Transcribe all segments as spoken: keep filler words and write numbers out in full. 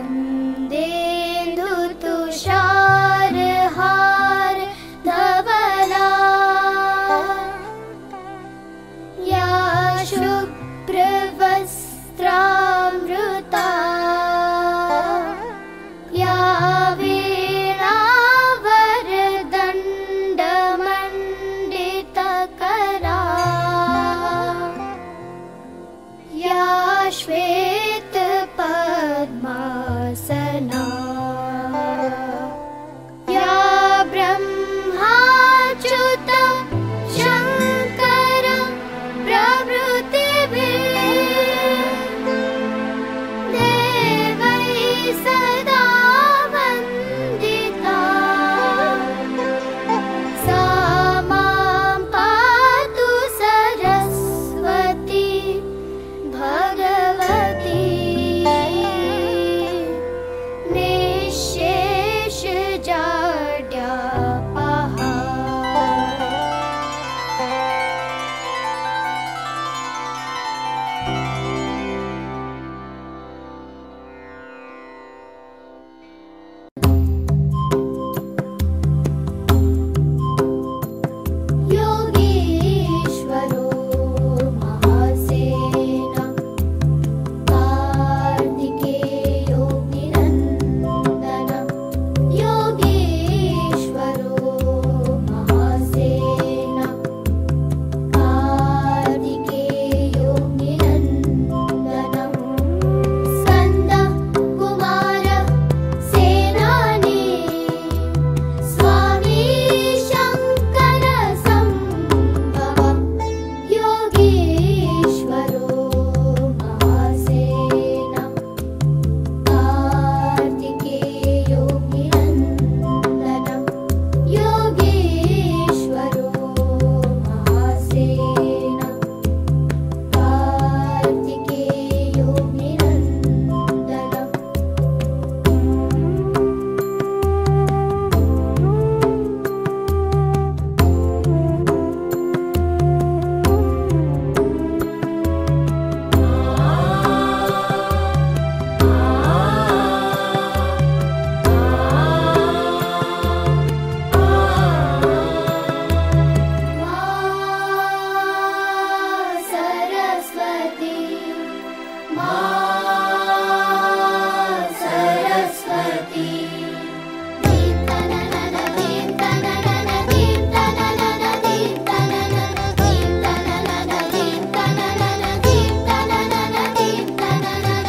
कुसुमाम्बुधेन्दुतुषारहार धवला या शुभ्रवस्त्रामृता या वीणावरदण्डमण्डितकरा या श्वेतपद्मासना या ब्रह्माच्युतं शङ्करं प्रभृतिभिः देवैः सदा वन्दिता सा मां पातु सरस्वती भगवती निःशेषजाड्यापहा योगीश्वरो महासेना कार्तिकेयो निरन्दनं योगीश्वरो महासेना कार्तिकेयो निरन्दनं स्कन्दः कुमारः सेनानी स्वामी शङ्करसम्भवः योगीश्वरो महासेना कार्तिकेयो निरन्दनं योगीश्वरो महासेना कार्तिकेयो निरन्दनं मा सरस्वती मा सरस्वती दीप्तननन दीप्तननन दीप्तननन दीप्तननन दीप्तननन दीप्तननन दीप्तननन दीप्तननन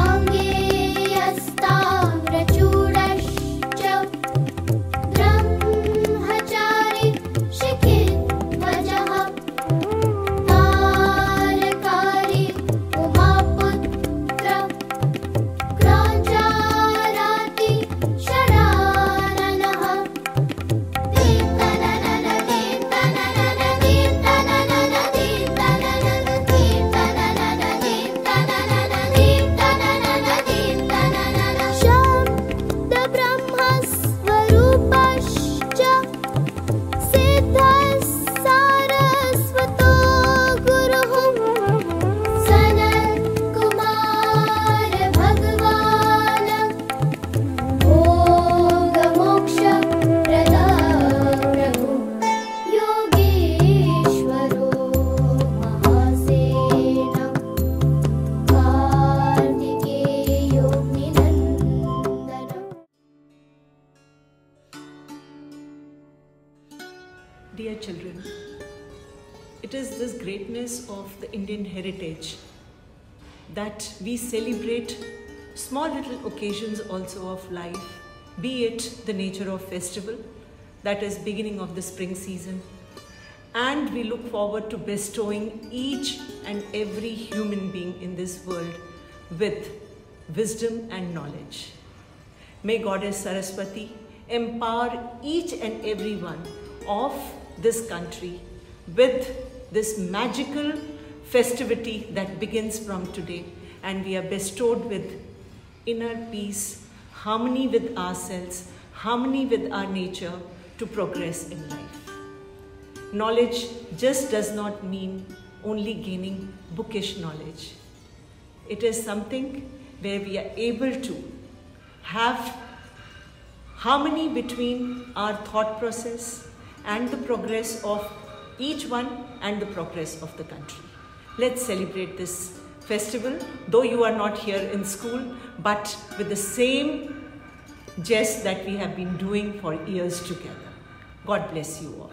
गाङ्गेयस्ताम्रचूडश्च ब्रह्मचारी शिखिध्वजः तारकारी उमापुत्र क्राचाराति शराननः दीप्तननन दीप्तननन दीप्तननन दीप्तननन दीप्तननन दीप्तननन दीप्तननन दीप्तननन शब्दब्रह्मस्वरूपश्च सिद्धः सारस्वतो गुरुः सनत्कुमार भगवान् भोगमोक्षप्रदा प्रभु योगीश्वरो महासेना कार्तिकेयो निरन्दनं Dear children, it is this greatness of the Indian heritage that we celebrate small little occasions also of life, be it the nature of festival, that is beginning of the spring season, and we look forward to bestowing each and every human being in this world with wisdom and knowledge. May Goddess Saraswati empower each and every one of this country with this magical festivity that begins from today, and we are bestowed with inner peace, harmony with ourselves, harmony with our nature to progress in life. Knowledge just does not mean only gaining bookish knowledge. It is something where we are able to have harmony between our thought process and the progress of each one and the progress of the country. Let's celebrate this festival, though you are not here in school, but with the same jest that we have been doing for years together. God bless you all.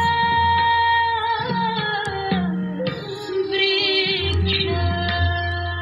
वृक्ष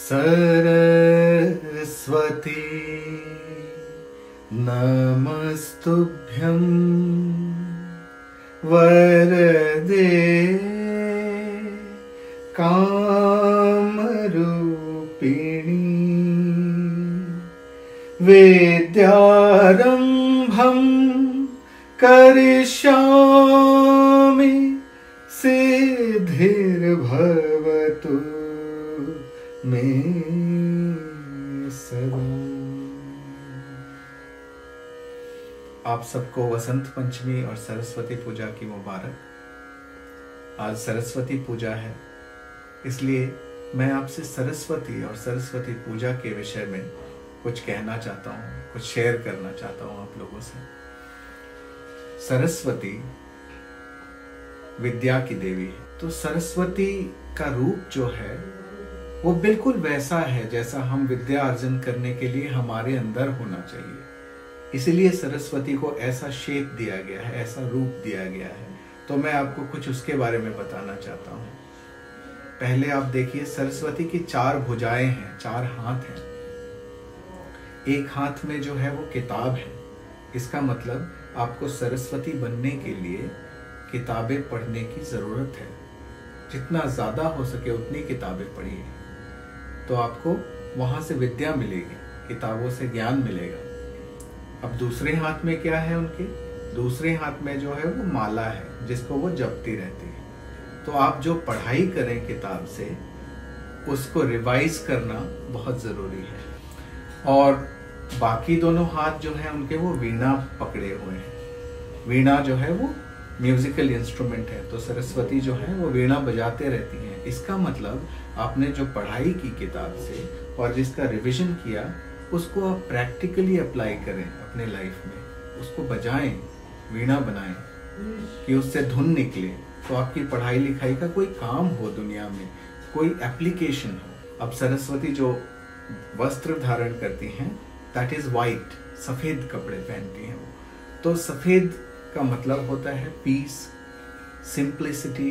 सरस्वती नमस्तुभ्यं वरदे कामरूपिणी विद्यारम्भं करिष्यामि सिद्धिर्भवतु मे सदा। आप सबको वसंत पंचमी और सरस्वती पूजा की मुबारक। आज सरस्वती पूजा है, इसलिए मैं आपसे सरस्वती और सरस्वती पूजा के विषय में कुछ कहना चाहता हूँ, कुछ शेयर करना चाहता हूँ आप लोगों से। सरस्वती विद्या की देवी है, तो सरस्वती का रूप जो है वो बिल्कुल वैसा है जैसा हम विद्या अर्जन करने के लिए हमारे अंदर होना चाहिए। इसलिए सरस्वती को ऐसा शेप दिया गया है, ऐसा रूप दिया गया है। तो मैं आपको कुछ उसके बारे में बताना चाहता हूँ। पहले आप देखिए, सरस्वती की चार भुजाएं हैं, चार हाथ हैं। एक हाथ में जो है वो किताब है। इसका मतलब आपको सरस्वती बनने के लिए किताबें पढ़ने की जरूरत है। जितना ज्यादा हो सके उतनी किताबें पढ़िए, तो आपको वहां से विद्या मिलेगी, किताबों से ज्ञान मिलेगा। अब दूसरे हाथ में क्या है उनके? दूसरे हाथ में जो है वो माला है, जिसको वो जपती रहती है। तो आप जो पढ़ाई करें किताब से, उसको रिवाइज करना बहुत जरूरी है। और बाकी दोनों हाथ जो है उनके, वो वीणा पकड़े हुए हैं। वीणा जो है वो म्यूजिकल इंस्ट्रूमेंट है, तो सरस्वती जो है वो वीणा बजाते रहती हैं। इसका मतलब आपने जो पढ़ाई की किताब से और जिसका रिवीजन किया, उसको आप प्रैक्टिकली अप्लाई करें अपने लाइफ में, उसको बजाएं, वीणा बनाएं कि उससे धुन निकले, तो आपकी पढ़ाई लिखाई का कोई काम हो, दुनिया में कोई एप्लीकेशन हो। अब सरस्वती जो वस्त्र धारण करती हैं, दैट इज वाइट, सफेद कपड़े पहनती हैं वो। तो सफेद का मतलब होता है पीस, सिंप्लिसिटी,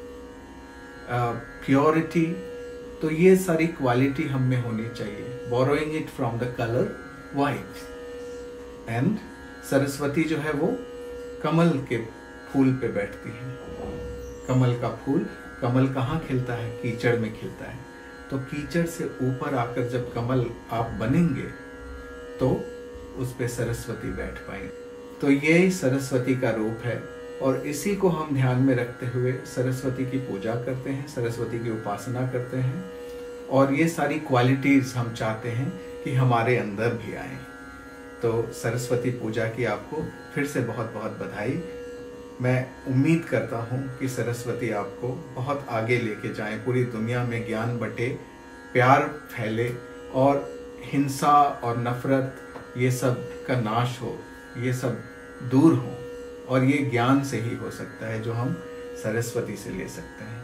प्योरिटी। तो ये सारी क्वालिटी हम में होनी चाहिए, borrowing it from the colour white. And Saraswati जो है वो कमल के फूल पे बैठती है। कमल का फूल, कमल कहाँ खिलता है? कीचड़ में खिलता है। तो कीचड़ से ऊपर आकर जब कमल आप बनेंगे, तो उस पे सरस्वती बैठ पाएंगे। तो ये सरस्वती का रूप है, और इसी को हम ध्यान में रखते हुए सरस्वती की पूजा करते हैं, सरस्वती की उपासना करते हैं। और ये सारी क्वालिटीज हम चाहते हैं कि हमारे अंदर भी आए। तो सरस्वती पूजा की आपको फिर से बहुत बहुत बधाई। मैं उम्मीद करता हूँ कि सरस्वती आपको बहुत आगे लेके जाएं, पूरी दुनिया में ज्ञान बटे, प्यार फैले, और हिंसा और नफरत ये सब का नाश हो, ये सब दूर हो। और ये ज्ञान से ही हो सकता है जो हम सरस्वती से ले सकते हैं।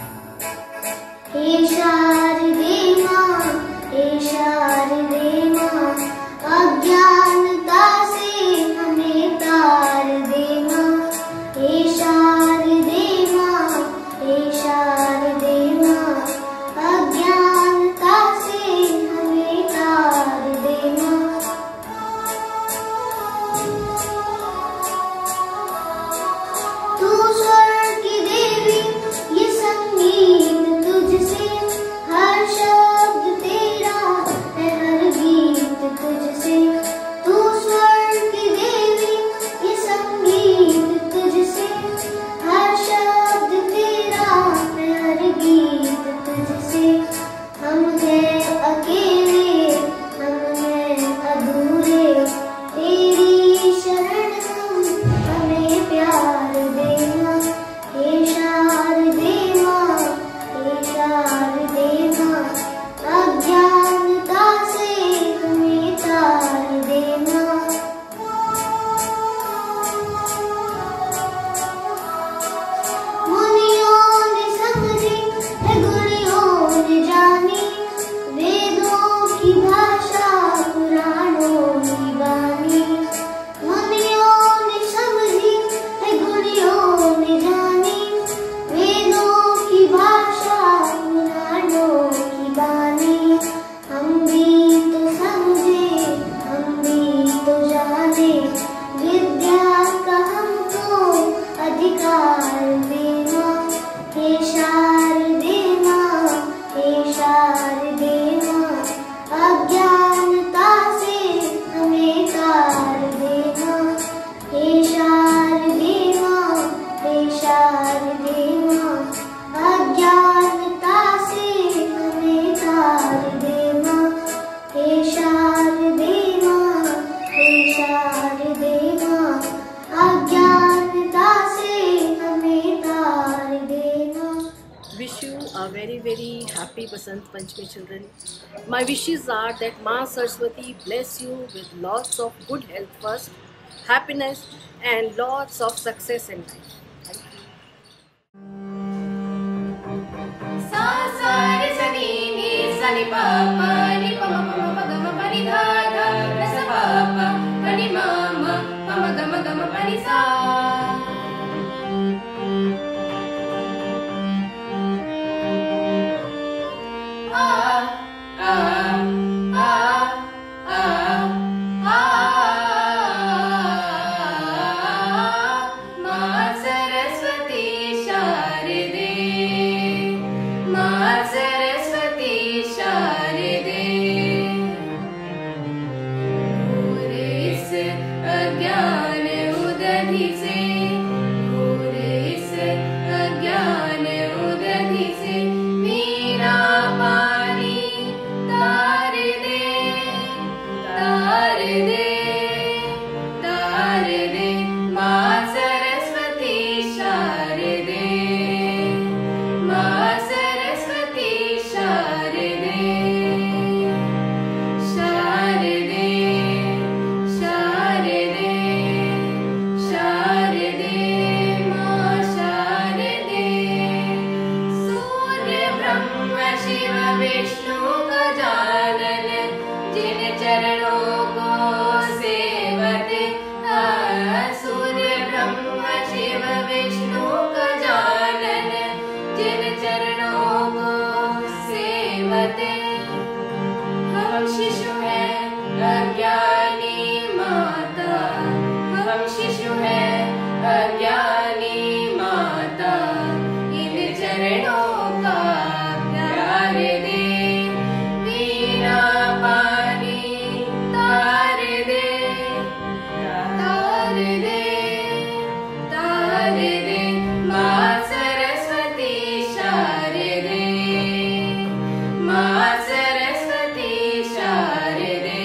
हे शारदे मां, हे शारदे मां, शारदे माँ, हे शारदे माँ, हे शारदे माँ, अज्ञानता से हमें तार दे माँ, हे शारदे माँ, हे शारदे माँ, अज्ञानता से हमें तार दे माँ, हे शारदे माँ, हे शारदे माँ, अज्ञानता से हमें तार दे माँ। Wish you a very very happy Basant Panchami, children. My wishes are that Ma Saraswati bless you with lots of good health first, happiness and lots of success in life. Thank you. सा सा रे सा नी नी सा नी पा पा नी पा मा पा मा पा गा मा पा नी धा धा रे सा पा पा पा नी मा मा पा मा गा मा गा मा पा नी सा। आ आ आ आ आ माँ सरस्वती शारदे, माँ सरस्वती शारदे, घोर इस अज्ञान उदधि से, घोर इस अज्ञान उदधि से मेरा पानी तार दे, तार दे, तार दे, माँ सरस्वती शारदे, माँ सरस्वती शारदे, शारदे, शारदे, शारदे, माँ शारदे। सूर्य ब्रह्म शिव विष्णु गजानन, जिन चरणों को सेवते, आ, सूर्य ब्रह्म शिव विष्णु गजानन, जिन चरणों को सेवते। हम शिशु हैं अज्ञानी माता, हम शिशु हैं अज्ञानी माता, इन चरणों का प्यार दे, वीणा पानी तार दे, तार दे, तार दे, माँ सरस्वती शारदे, माँ सरस्वती शारदे।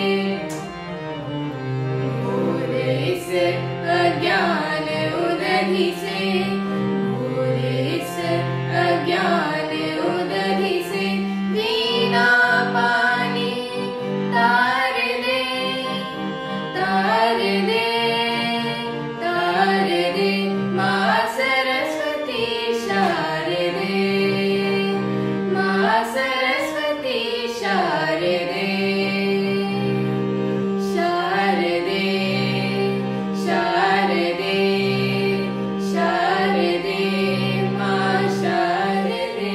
घोर इस अज्ञान उदधि से, घोर इस अज्ञान उदधि से वीणा पानी तार दे, तार दे, तार दे, माँ सरस्वती शारदे, माँ सरस्वती शारदे, शारदे, शारदे, शारदे, माँ शारदे।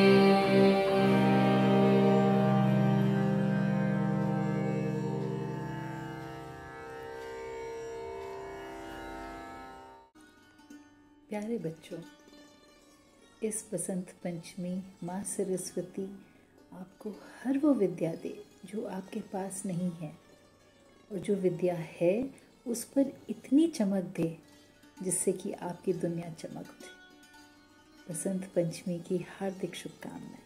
प्यारे बच्चों, इस बसंत पंचमी माँ सरस्वती आपको हर वो विद्या दे जो आपके पास नहीं है, और जो विद्या है उस पर इतनी चमक दे जिससे कि आपकी दुनिया चमक उठे। बसंत पंचमी की हार्दिक शुभकामनाएं।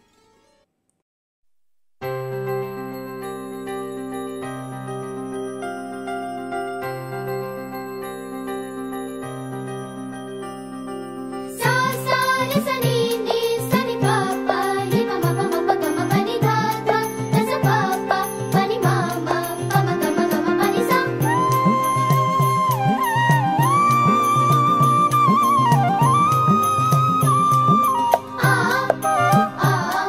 सा सा रे सा नी नी सा नी पा पा नी पा मा पा मा पा गा मा पा नी धा धा रे सा पा पा पा नी मा मा पा मा गा मा गा मा पा नी सा। आ आ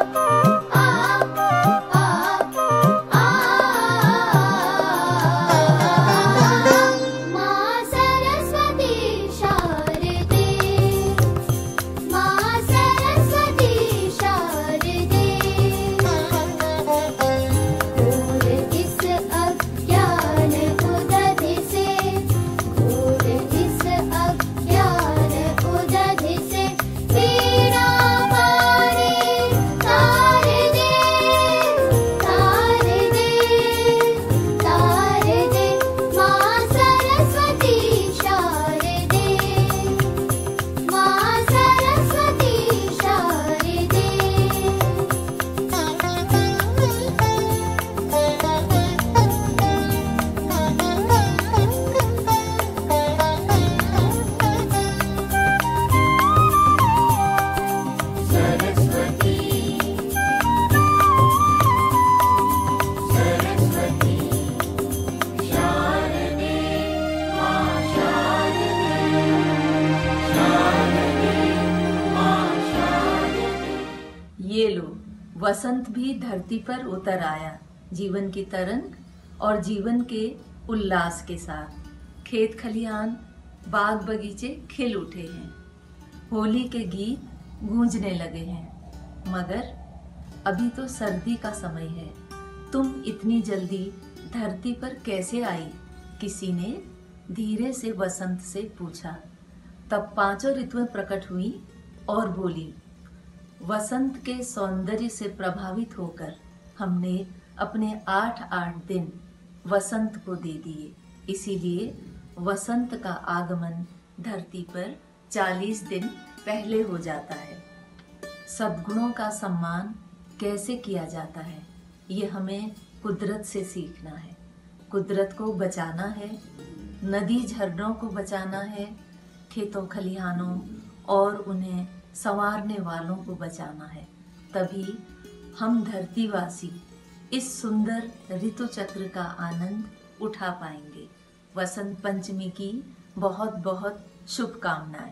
वसंत भी धरती पर उतर आया जीवन की तरंग और जीवन के उल्लास के साथ। खेत खलिहान बाग बगीचे खिल उठे हैं, होली के गीत गूंजने लगे हैं। मगर अभी तो सर्दी का समय है, तुम इतनी जल्दी धरती पर कैसे आई? किसी ने धीरे से वसंत से पूछा। तब पांचों ऋतुएं प्रकट हुई और बोली, वसंत के सौंदर्य से प्रभावित होकर हमने अपने आठ आठ दिन वसंत को दे दिए, इसीलिए वसंत का आगमन धरती पर चालीस दिन पहले हो जाता है। सद्गुणों का सम्मान कैसे किया जाता है, ये हमें कुदरत से सीखना है। कुदरत को बचाना है, नदी झरनों को बचाना है, खेतों खलिहानों और उन्हें संवारने वालों को बचाना है। तभी हम धरतीवासी इस सुंदर ऋतु चक्र का आनंद उठा पाएंगे। वसंत पंचमी की बहुत बहुत शुभकामनाएं।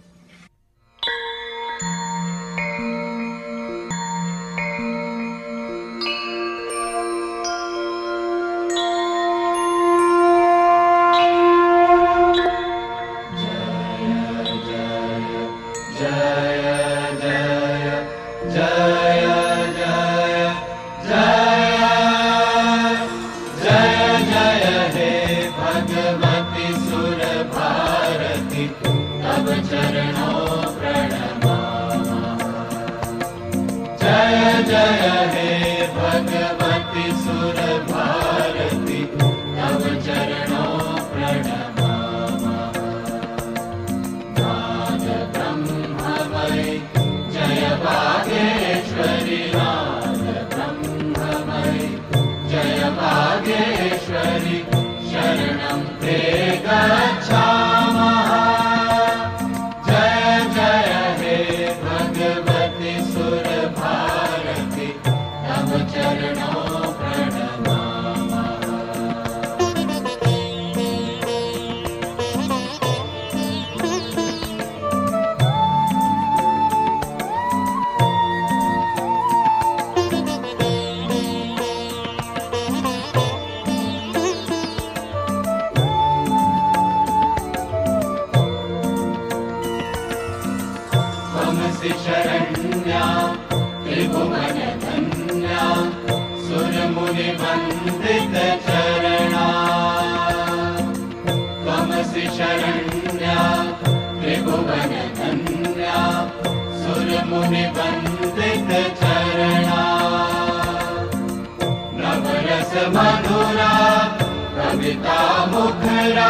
मधुरा कविता मुखरा,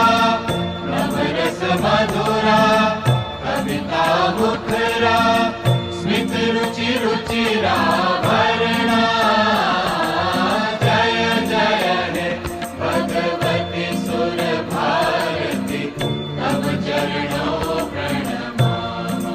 नवरस मधुरा कविता मुखरा, स्मित रुचि रुचिरा भरणा। जय जय हे भगवती सुर भारती, तव चरणों प्रणमामः।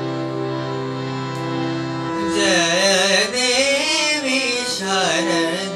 जय देवी शारदा